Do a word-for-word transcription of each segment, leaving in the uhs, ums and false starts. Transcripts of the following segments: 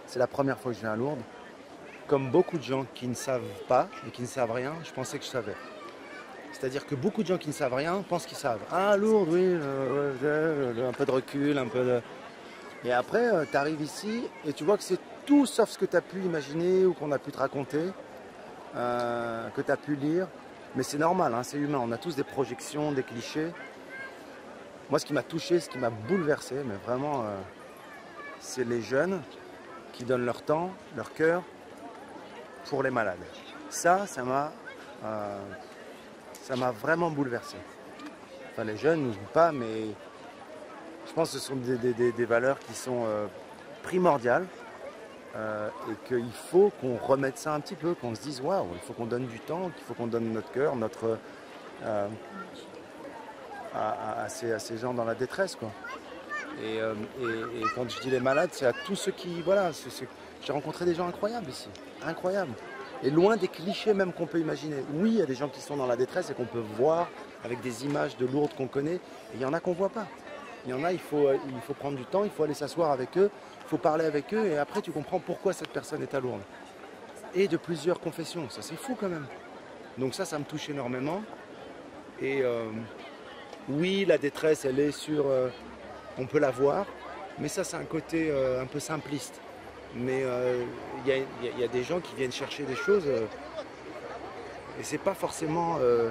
C'est la première fois que je viens à Lourdes. Comme beaucoup de gens qui ne savent pas et qui ne savent rien, je pensais que je savais. C'est-à-dire que beaucoup de gens qui ne savent rien pensent qu'ils savent. Ah, Lourdes, oui, euh, euh, euh, un peu de recul, un peu de... Et après, euh, tu arrives ici et tu vois que c'est tout sauf ce que tu as pu imaginer ou qu'on a pu te raconter, euh, que tu as pu lire. Mais c'est normal, hein, c'est humain. On a tous des projections, des clichés. Moi, ce qui m'a touché, ce qui m'a bouleversé, mais vraiment, euh, c'est les jeunes qui donnent leur temps, leur cœur pour les malades. Ça, ça m'a euh, ça m'a vraiment bouleversé. Enfin, les jeunes, n'oublient pas, mais je pense que ce sont des, des, des valeurs qui sont euh, primordiales euh, et qu'il faut qu'on remette ça un petit peu, qu'on se dise waouh, il faut qu'on donne du temps, qu'il faut qu'on donne notre cœur, notre euh, à, à, à, ces, à ces gens dans la détresse, quoi. Et, euh, et, et quand je dis les malades, c'est à tous ceux qui, voilà, ceux, ceux... j'ai rencontré des gens incroyables ici, incroyables. Et loin des clichés même qu'on peut imaginer. Oui, il y a des gens qui sont dans la détresse et qu'on peut voir avec des images de Lourdes qu'on connaît. Et il y en a qu'on ne voit pas. Il y en a, il faut, il faut prendre du temps, il faut aller s'asseoir avec eux, il faut parler avec eux et après tu comprends pourquoi cette personne est à Lourdes. Et de plusieurs confessions, ça c'est fou quand même. Donc ça, ça me touche énormément. Et euh, oui, la détresse, elle est sur... Euh, on peut la voir, mais ça c'est un côté euh, un peu simpliste. Mais il euh, y, y, y a des gens qui viennent chercher des choses euh, et c'est pas forcément euh,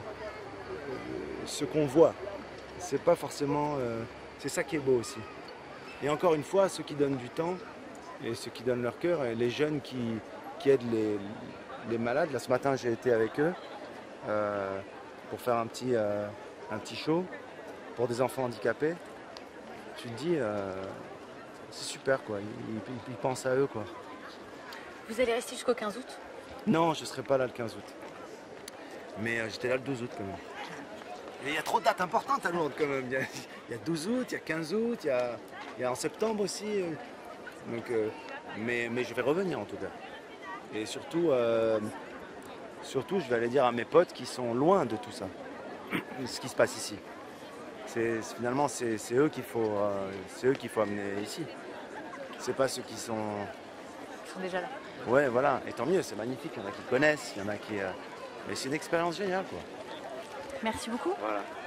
ce qu'on voit. C'est pas forcément. Euh, c'est ça qui est beau aussi. Et encore une fois, ceux qui donnent du temps et ceux qui donnent leur cœur, et les jeunes qui, qui aident les, les malades. Là ce matin j'ai été avec eux euh, pour faire un petit, euh, un petit show pour des enfants handicapés. Tu te dis. Euh, C'est super quoi, ils, ils, ils pensent à eux quoi. Vous allez rester jusqu'au quinze août? Non, je ne serai pas là le quinze août. Mais euh, j'étais là le douze août quand même. Et il y a trop de dates importantes à Lourdes quand même. Il y a, il y a douze août, il y a quinze août, il y a, il y a en septembre aussi. Donc, euh, mais, mais je vais revenir en tout cas. Et surtout, euh, surtout, je vais aller dire à mes potes qui sont loin de tout ça, ce qui se passe ici. C'est, finalement, c'est, c'est eux qu'il faut, euh, c'est eux qu'il faut amener ici. C'est pas ceux qui sont... Ils sont déjà là. Ouais, voilà. Et tant mieux, c'est magnifique. Il y en a qui connaissent, il y en a qui... Euh... Mais c'est une expérience géniale, quoi. Merci beaucoup. Voilà.